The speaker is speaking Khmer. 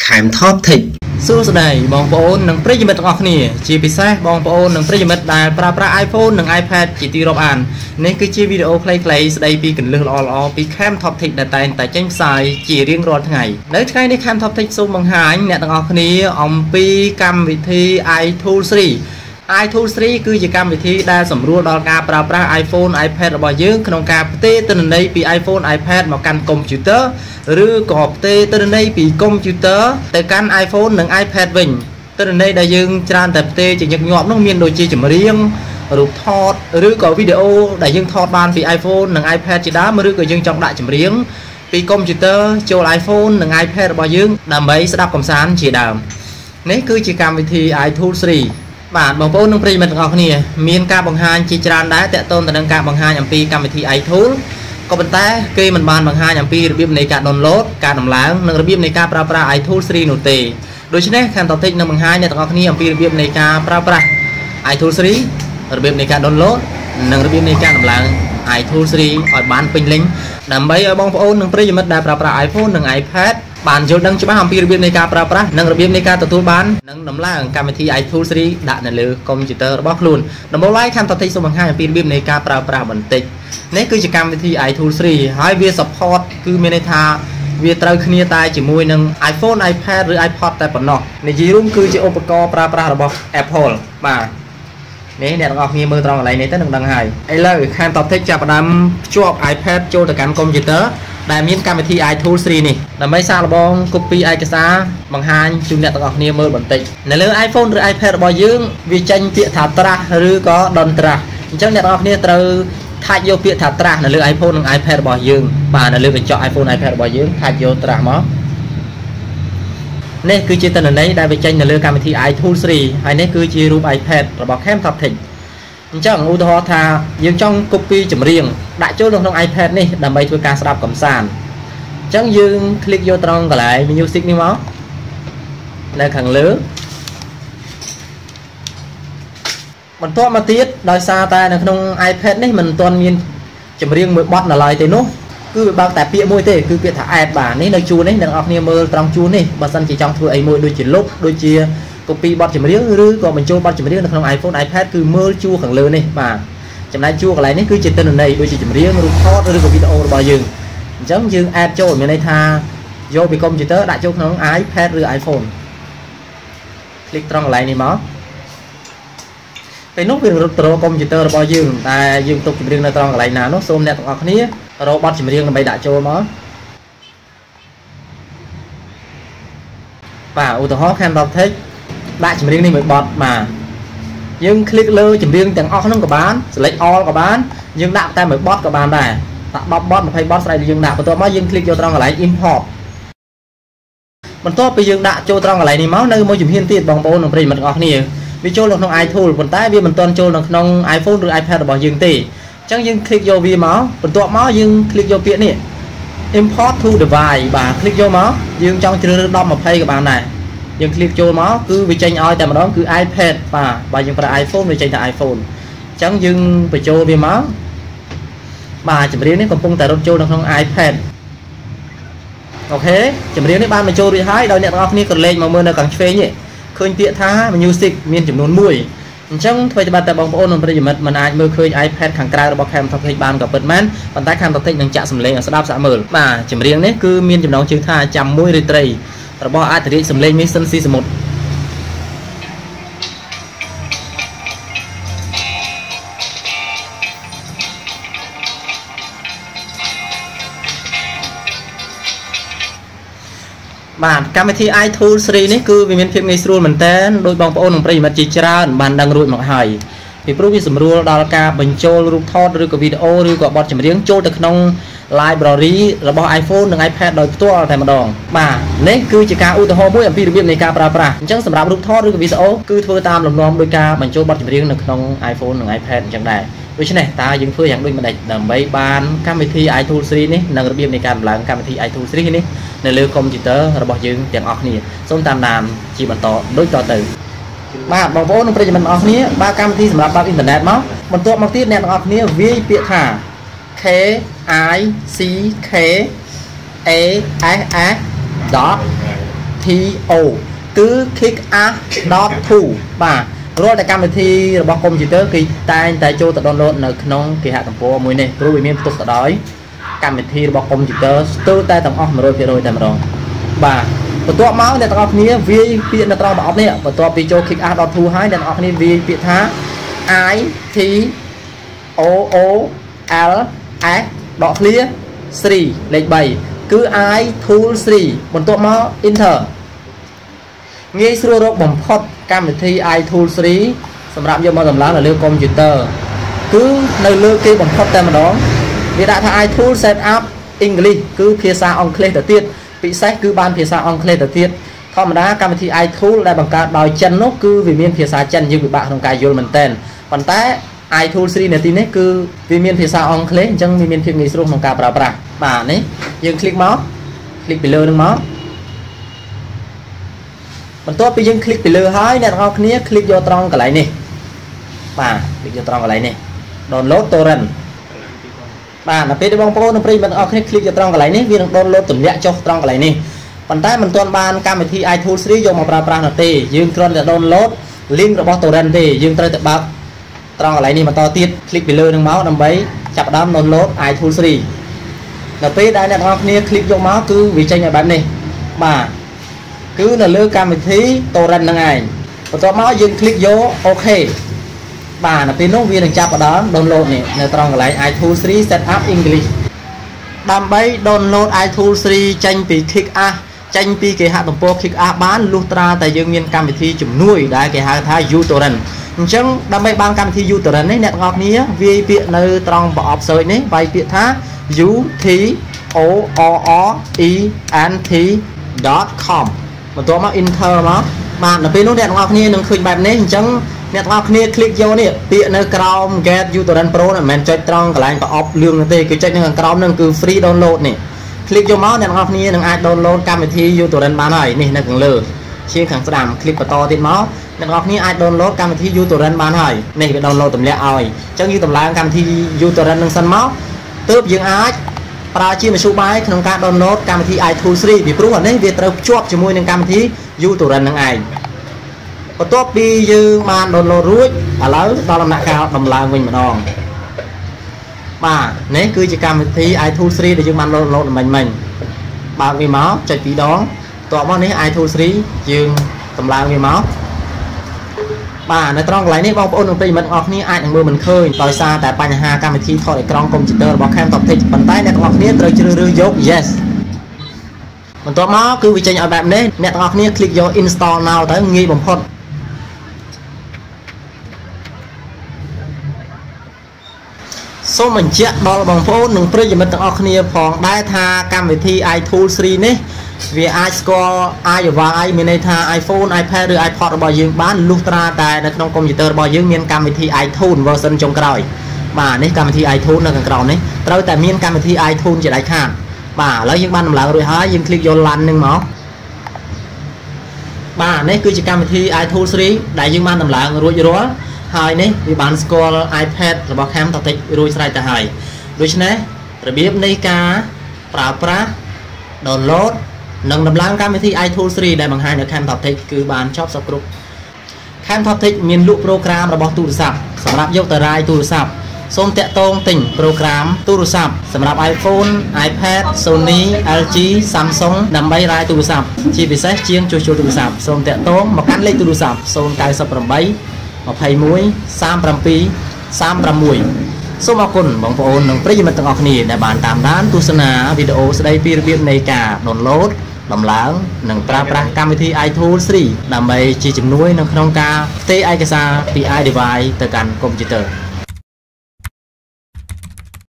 Top Tech សួស្តីបងប្អូននិងប្រិយមិត្តទាំងអស់គ្នាជាពិសេសបងប្អូននិងប្រិយមិត្តដែលប្រើប្រាស់ iPhone និង iPad ជាទីរាប់អាននេះគឺជាវីដេអូខ្លីៗស្ដីពីគន្លឹះល្អៗពី Top Tech ដែលតែងតែចេញផ្សាយជារៀងរាល់ថ្ងៃនៅថ្ងៃនេះ Top Tech សូមបង្ហាញអ្នកទាំងអស់គ្នាអំពីកម្មវិធី iTools 3 គឺជាកម្មវិធីដែលសម្រួលដល់ការប្រើប្រាស់ iPhone iPad របស់យើងក្នុងការផ្ទេរទិន្នន័យពី iPhone iPad មកកាន់កុំព្យូទ័រឬក៏ផ្ទេរទិន្នន័យពីកុំព្យូទ័រទៅកាន់ iPhone និង iPad វិញទិន្នន័យដែលយើងច្រើនតែផ្ទេរជាញឹកញាប់នោះមានដូចជាចម្រៀងរូបថតឬក៏វីដេអូដែលយើងថតបានពី iPhone និង iPad ជាដើមឬក៏យើងចង់ដាក់ចម្រៀងពីកុំព្យូទ័រចូល iPhone និង iPad របស់យើងដើម្បីស្ដាប់កម្សាន្តជាដើមនេះគឺជាកម្មវិធី iTools 3បាទបងប្អូននិងប្រិយមិត្តទាំងអស់គ្នាមានការបង្ហាញជាច្រើនដែរតាក់ទងទៅនឹងការបង្ហាញអំពីកម្មវិធី iTools ក៏ប៉ុន្តែគេមិនបានបង្ហាញអំពីរបៀបនៃការ download ការដំឡើងនិងរបៀបនៃការប្រើប្រាស់ iTools 3នោះទេដូច្នេះខាង Top Tech នឹងបង្ហាញអ្នកទាំងអស់គ្នាអំពីរបៀបនៃការប្រើប្រាស់ iTools 3របៀបនៃការ download និងរបៀបនៃការដំឡើង iTools 3ឲ្យបានពេញលេញដើម្បីឲ្យបងប្អូននិងប្រិយមិត្តដែលប្រើប្រាស់ iPhone និង iPad បានយល់ដឹងច្បាស់អំពីរបៀបនៃការប្រើប្រាស់និងរបៀបនៃការទទួលបាននិងដំឡើងកម្មវិធី iTools 3ដាក់នៅលើកុំព្យូទ័ររបស់ខ្លួនដំបូងឡើយខាង Top Tech សូមបង្ហាញអំពីរបៀបនៃការប្រើប្រាស់បន្តិចនេះគឺជាកម្មវិធី iTools 3ហើយវា support គឺមានន័យថាវាត្រូវគ្នាតែជាមួយនឹង iPhone iPad ឬ iPod តែប៉ុណ្ណោះនិយាយរួមគឺជាឧបករណ៍ប្រើប្រាស់របស់ Apple បាទនេះអ្នកទាំងអស់គ្នាមើលត្រង់កន្លែងនេះទៅនឹងដឹងហើយឥឡូវខាង Top Tech ចាប់ផ្ដើមភ្ជាប់ iPad ចូលទៅកាន់កុំព្យូទ័រដែលមានកម្មវិធី iTools 3នេះដើម្បីសាកល្បង copy ឯកសារបង្ហាញជូនអ្នកទាំងអស់គ្នាមើលបន្តិចនៅលើ iPhone ឬ iPad របស់យើងវាចេញពាក្យថា trash ឬក៏ don't trash អញ្ចឹងអ្នកទាំងអស់គ្នាត្រូវថាច់យកពាក្យថា trash នៅលើ iPhone និង iPad របស់យើងបាទនៅលើកញ្ចក់ iPhone iPad របស់យើងថាច់យក trash មកនេះគឺជាទិន្នន័យដែលវាចេញនៅលើកម្មវិធី iTools 3ហើយនេះគឺជារូប iPad របស់ Top Tech អញ្ចឹងឧទាហរណ៍ថាយើងចង់ copy ចម្រៀងដាក់ចូលក្នុង iPad នេះដើម្បីធ្វើការស្ដាប់កម្សាន្តអញ្ចឹងយើង click យកត្រង់កន្លែង music នេះមកនៅខាងលើបន្ទាប់មកទៀតដោយសារតែនៅក្នុង iPad នេះមិនទាន់មានចម្រៀងមួយបទនៅឡើយទេនោះគឺវាបើកតែពាក្យមួយទេគឺពាក្យថា add បាទនេះនៅជួរនេះអ្នកនរគ្នាមើលត្រង់ជួរនេះបើសិនជាចង់ធ្វើអីមួយដូចជាលុបដូចជា copy បទចម្រៀងឬក៏បញ្ចូលបទចម្រៀងនៅក្នុង iPhone iPad គឺមើលជួរខាងលើនេះបាទចំណែកជួរកន្លែងនេះគឺជាទិន្នន័យដូចជាចម្រៀងរូបថតឬក៏វីដេអូរបស់យើងអញ្ចឹងយើង add ចូលមានន័យថាយកពីកុំព្យូទ័រដាក់ចូលក្នុង iPad ឬ iPhone click ត្រង់កន្លែងនេះមកពេលនោះវារត់ទៅកុំព្យូទ័ររបស់យើងតែយើងទុកចម្រៀងនៅត្រង់កន្លែងណានោះសូមអ្នកទាំងអស់គ្នារកបទចម្រៀងដើម្បីដាក់ចូលមកបាទឧទាហរណ៍ខាង Top Tech ដាក់ចម្រៀងនេះមួយបទបាទយើង click លើចម្រៀងទាំងអស់ហ្នឹងក៏បាន select all ក៏បានយើងដាក់តែមួយបទក៏បានដែរដាក់10បទ20បទស្រីយើងដាក់បន្ទាប់មកយើង click យកត្រង់កន្លែង import បន្ទាប់ពីយើងដាក់ចូលត្រង់កន្លែងនេះមកនៅមួយជំហានទៀតបងប្អូននិងប្រិយមិត្តទាំងអស់គ្នាវាចូលនៅក្នុង iTools ប៉ុន្តែវាមិនទាន់ចូលនៅក្នុង iPhone ឬ iPad របស់យើងទេអញ្ចឹងយើង click យកវាមកបន្ទាប់មកយើង click យកពាក្យនេះ import to device បាទ click យកមកយើងចង់ជ្រើសរើស10 20ក៏បានដែរយើង click ចូលមកគឺវាចេញឲ្យតែម្ដងគឺ iPad បាទបើយើងប្រើ iPhone វាចេញតែ iPhone អញ្ចឹងយើងបញ្ចូលវាមកបាទចម្រៀងនេះកំពុងតែរត់ចូលនៅក្នុង iPad អូខេចម្រៀងនេះបានបញ្ចូលរួចហើយដោយអ្នកទាំងអស់គ្នាក៏លេខមកមើលនៅខាងឆ្វេងនេះឃើញពាក្យថា music មានចំនួន1អញ្ចឹងធ្វើតែបងប្អូននិងប្រិយមិត្តមិនអាចមើលឃើញ iPad ខាងក្រៅរបស់ Top Tech បានក៏ពិតមែនប៉ុន្តែ Top Tech នឹងចាក់សំឡេងឲ្យស្ដាប់សាកមើលបាទចម្រៀងនេះគឺមានចំណងជើងថាចាំមួយឬត្រីរបស់អធិរាជសំឡេងមីសិនស៊ីសមុទ្របាទកម្មវិធី iTools 3នេះគឺវាមានភាពងាយស្រួលមែនតើដោយបងប្អូននិងប្រិយមិត្តជាច្រើនបានដឹងរួចមកហើយពីព្រោះវាសម្រួលដល់ការបញ្ចូលរូបថតឬក៏វីដេអូឬក៏បទចម្រៀងចូលទៅក្នុង library របស់ iPhone និង iPad ដោយផ្ទាល់តែម្ដងបាទនេះគឺជាការឧទាហរណ៍មួយអំពីរបៀបនៃការប្រើប្រាស់អញ្ចឹងសម្រាប់រូបថតឬក៏វីដេអូគឺធ្វើតាមលំនាំដោយការបញ្ចូលបទចម្រៀងនៅក្នុង iPhone និង iPad អញ្ចឹងដែរដូច្នេះតើយើងធ្វើយ៉ាងដូចម្ដេចដើម្បីបានកម្មវិធី iTools 3នេះនិងរបៀបនៃការដំឡើងកម្មវិធី iTools 3នេះនៅលើកុំព្យូទ័ររបស់យើងទាំងអស់គ្នាសូមតាមដានជាបន្តដូចតទៅបាទបងប្អូននិងប្រិយមិត្តទាំងអស់គ្នាបើកម្មវិធីសម្រាប់បើកអ៊ីនធឺណិតមកបន្ទាប់មកទៀតអ្នកទាំងអស់គ្នាវាយពាក្យថា KICK ASS TO គឺ kickass.to បាទរាល់តែកម្មវិធីរបស់កុំព្យូទ័រគឺតែងតែចូលទៅ download នៅក្នុងគេហទំព័រមួយនេះព្រោះវាមានផ្ទុកទៅដោយកម្មវិធីរបស់កុំព្យូទ័រស្ទើរតែទាំងអស់ 100% តែម្ដងបាទបន្ទាប់មកអ្នកទាំងអស់គ្នាវាយពាក្យនៅត្រង់ប្រអប់នេះបន្ទាប់ពីចូល kickass.to ហើយអ្នកទាំងអស់គ្នាវាយពាក្យថា ITOOLS ដកឃ្លា 3 លេខ 3 គឺ iTool 3 បន្ទាប់មក Enter ងាយស្រួលរកបំផុតកម្មវិធី iTool 3សម្រាប់យកមកដំឡើងនៅលើកុំព្យូទ័រគឺនៅលើគេបំផុតតែម្ដងវាដាក់ថា iTool Setup English គឺភាសាអង់គ្លេសទៅទៀតពិសេសគឺបានភាសាអង់គ្លេសទៅទៀតធម្មតាកម្មវិធី iTool ដែលបង្កើតដោយចិននោះគឺវាមានភាសាចិនយើងពិបាកក្នុងការយល់មែនតើប៉ុន្តែ iTool 3 នាទីនេះគឺវាមានភាសាអង់គ្លេសអញ្ចឹងវាមានភាពងាយស្រួលក្នុងការប្រើប្រាស់បាទនេះយើងคลิกមកคลิกពីលើនឹងមកបន្ទាប់ពីយើងคลิกពីលើហើយអ្នកទាំងអស់គ្នាคลิกយកត្រង់កន្លែងនេះបាទคลิกយកត្រង់កន្លែងនេះ download torrent បាទដល់ពេលបងប្អូននិងប្រិយមិត្តទាំងអស់គ្នាคลิกយកត្រង់កន្លែងនេះវានឹង download ទម្លាក់ចុះត្រង់កន្លែងនេះប៉ុន្តែមិនទាន់បានកម្មវិធី iTool 3យកមកប្រើប្រាស់នោះទេយើងគ្រាន់តែ download link របស់ torrent ទេយើងត្រូវទៅបើកត្រង់កន្លែងនេះបន្តទៀតคลิกពីលើនឹងមកដើម្បីចាប់ផ្ដើម download iTool 3ដល់ពេលដែលអ្នកទាំងអស់គ្នាคลิกយកមកគឺវាចេញឲ្យបែបនេះបាទគឺនៅលើកម្មវិធី torrent ហ្នឹងឯងបន្ទាប់មកយើងคลิกយក OK បាទដល់ពេលនោះវានឹងចាប់ផ្ដើម download នេះនៅត្រង់កន្លែង iTool 3 Setup English ដើម្បី download iTool 3ចេញពី Kickass ចេញពីគេហទំព័រ Kickass បានលុះត្រាតែយើងមានកម្មវិធីជំនួយដែលគេហៅថា uTorrent អញ្ចឹងដើម្បីបានកម្មវិធី uTorrent នេះអ្នកទាំងអស់គ្នាវាយពាក្យនៅត្រង់ប្រអប់ search នេះវាយពាក្យថា uTorrent.com បន្ទាប់មក enter មកបាទដល់ពេលនោះអ្នកទាំងអស់គ្នានឹងឃើញបែបនេះអញ្ចឹងអ្នកទាំងអស់គ្នាคลิกយកនេះពាក្យនៅក្រោម get uTorrent Pro មិនមែនចុចត្រង់កន្លែងប្រអប់លឿងទេគឺចុចនៅខាងក្រោមនឹងគឺ free download នេះคลิกយកមកអ្នកទាំងអស់គ្នានឹងអាច download កម្មវិធី uTorrent បានហើយនេះនៅខាងលើជាងខាងស្ដាំคลิกបន្តទៀតមកអ្នកទាំងអស់គ្នាអាច download កម្មវិធី uTorrent បានហើយនេះវា download ទម្លាក់ឲ្យអញ្ចឹងយើងតម្លើងកម្មវិធី uTorrent នឹងសិនមកទើបយើងអាចប្រើជាមធ្យោបាយក្នុងការ download កម្មវិធី iTool 3ពីព្រោះអានេះវាត្រូវភ្ជាប់ជាមួយនឹងកម្មវិធី uTorrent នឹងឯងបន្ទាប់ពីយើងបាន download រួចឥឡូវដល់ដំណាក់កាលដំឡើងវិញម្ដងបាទនេះគឺជាកម្មវិធី iTool 3ដែលយើងបាន download មិញបើកវាមកចុចពីរដងបន្ទាប់មកនេះ iTool 3យើងដំឡើងវាមកបាទនៅត្រង់កន្លែងនេះបងប្អូននិងប្រិយមិត្តទាំងអស់គ្នាអាចនឹងមើលមិនឃើញដោយសារតែបញ្ហាកម្មវិធីថតអេក្រង់កុំព្យូទ័ររបស់ Camtasia ប៉ុន្តែអ្នកទាំងអស់គ្នាត្រូវជ្រើសរើសយក yes បន្ទាប់មកគឺវាចេញឲ្យបែបនេះអ្នកទាំងអស់គ្នាคลิกយក install now ទៅងាយបំផុតសូមបញ្ជាក់ដល់បងប្អូននិងប្រិយមិត្តទាំងអស់គ្នាផងដែរថាកម្មវិធី iTool 3 នេះវាអាចស្គាល់ iOS មានន័យថា iPhone iPad ឬ iPod របស់យើងបានលុះត្រាតែនៅក្នុងកុំព្យូទ័ររបស់យើងមានកម្មវិធី iTunes version ចុងក្រោយបាទនេះកម្មវិធី iTunes នៅខាងក្រោមនេះត្រូវតែមានកម្មវិធី iTunes ជាដាច់ខាតបាទឥឡូវយើងបានដំឡើងរួចហើយយើងคลิกយក LAN នឹងមកបាទនេះគឺជាកម្មវិធី iTool 3ដែលយើងបានដំឡើងរួចរាល់ហើយនេះវាបានស្គាល់ iPad របស់ Camtasia រួចស្រេចទៅហើយដូច្នេះរបៀបនៃការប្រើប្រាស់ download និងដំឡើងកម្មវិធី iTool 3ដែលបង្ហាញនៅ Camtasia គឺបានចប់សពគ្រប់ Camtasia មានលក់ប្រូក្រាមរបស់ទូរស័ព្ទសម្រាប់យកទៅរាយទូរស័ព្ទសូមតាក់ទងទិញប្រូក្រាមទូរស័ព្ទសម្រាប់ iPhone, iPad, Sony, LG, Samsung ដើម្បីរាយទូរស័ព្ទជាពិសេសជាងជួសជុលទូរស័ព្ទសូមតាក់ទងមកកាន់លេខទូរស័ព្ទ098 21 37 36សូមអរគុណបងប្អូននិងប្រិយមិត្តទាំងអស់គ្នាដែលបានតាមដានទស្សនាវីដេអូស្ដីពីរបៀបនៃការ download ដំឡើងនិងប្រើប្រាស់កម្មវិធី iTool 3ដើម្បីជាជំនួយនៅក្នុងការផ្ទេរឯកសារពី iDevice ទៅកាន់កុំព្យូទ័រ